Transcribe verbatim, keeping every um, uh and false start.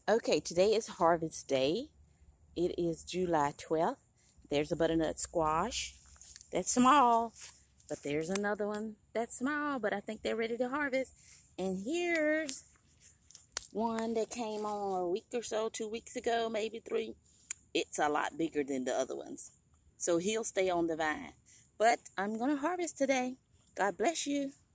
Okay, today is harvest day. It is July twelfth. There's a butternut squash. That's small, but there's another one that's small, but I think they're ready to harvest. And here's one that came on a week or so, two weeks ago, maybe three. It's a lot bigger than the other ones. So he'll stay on the vine. But I'm going to harvest today. God bless you.